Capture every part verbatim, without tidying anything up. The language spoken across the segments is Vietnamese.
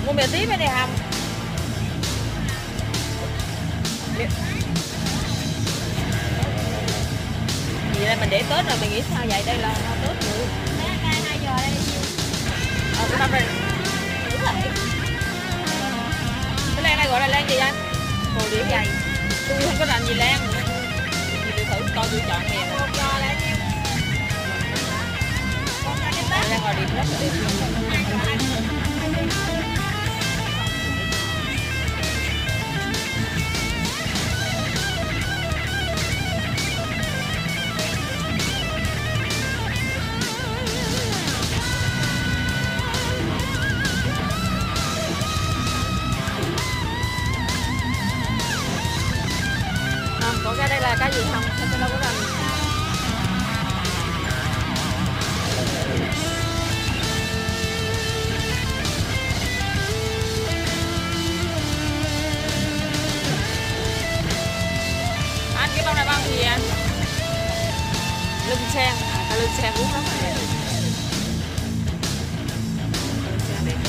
Mua mì tiếp đây không? Vậy là mình để Tết rồi, mình nghĩ sao vậy? Đây là Tết rồi. hai giờ đây nhiêu? Ờ, cái năm đây. Đúng rồi. Cái lan này gọi là lan gì anh? Hồ điệp dày. Tôi không có rành gì lan. Thì tôi thử coi tôi chọn mè. Một giờ là nhiêu? Còn cái Tết. Lan hồ điệp rất là đẹp. Còn cái đây là cái gì không? Tôi đâu có rành. Anh cái bông này bông gì anh? Lưng sen, à cái lưng sen uống lắm rồi. Lưng sen đẹp.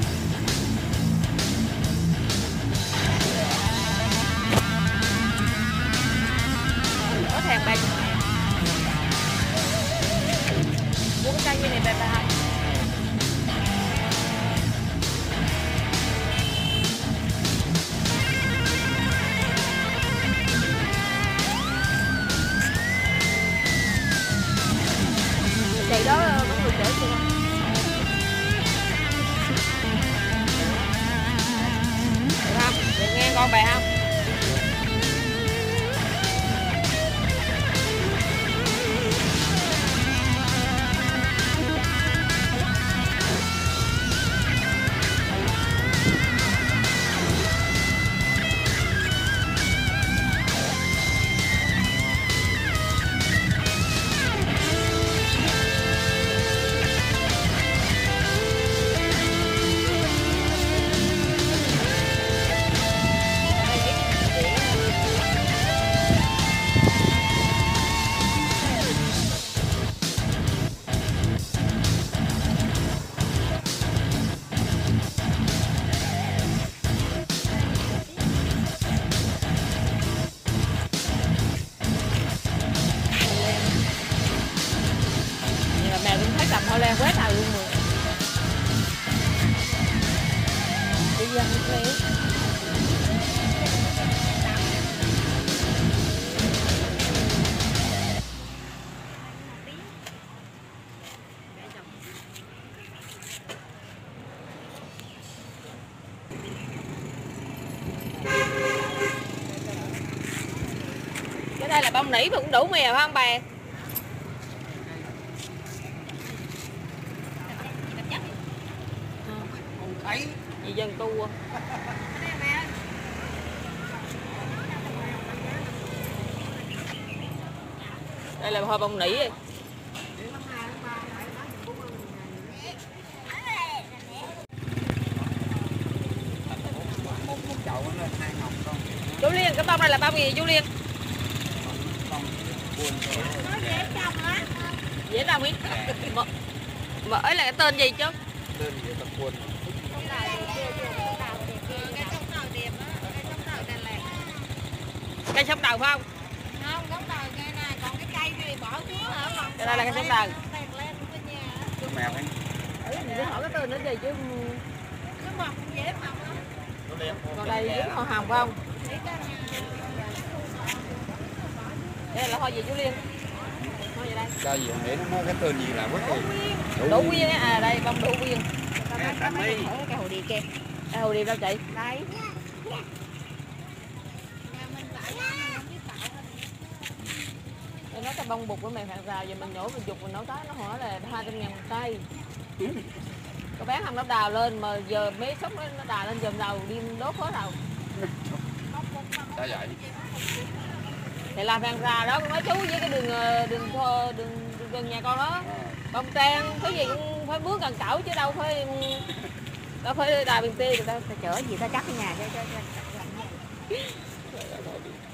Có thèm ba chục ngàn. Mua cái chai như này ba ba không? Chị đó có người chở chưa? Được không? Được nghe con bài không? Mẹ cũng thấy cầm hoa lan quá trời luôn rồi. Đi dân đi. Cái đây là bông nỉ mà cũng đủ mè phải không bà? Gì dân tu đây là hoa bông nỉ ấy. Chú Liên, cái bông này là bông gì chú Liên? Dễ trồng ý. Mà ấy là cái tên gì chứ? Tên gì tập quân. Cây sông đầu phải không? Không, giống đầu cây này, còn cái cây này bỏ xuống hả? Còn cái đây là cây sông đầu. Mẹ phải. Ừ, mình cứ hỏi cái tên nó gì chứ. Nó mọc cũng dễ mọc lắm. Còn đây giống hoa hồng phải không? Đây là hoa gì chú Liên? Hoa gì đây? Cho gì để nó nói cái tên gì là quá kỳ. Đỗ quyên á, à đây bông đỗ quyên. Cái hồ điệp kìa. Cái hồ điệp đâu chị? Đây. Tôi nói cái bông bụt của mày phạt rào, giờ mình nhổ mình dục mình nấu cái nó hỏi là hai trăm ngàn một cây. Có bán không nó đào lên mà giờ mấy sốc nó, nó đào lên dầm đầu đi đốt hết đầu. Sao vậy? Thì làm phạt rào đó mấy chú với cái đường đường đường, đường, đường gần nhà con đó. Bông trang cái gì cũng phải bước gần cẩu chứ đâu phải đâu phải đào bên kia được đâu. Phải chở gì ta chắc ở nhà cho cho cho.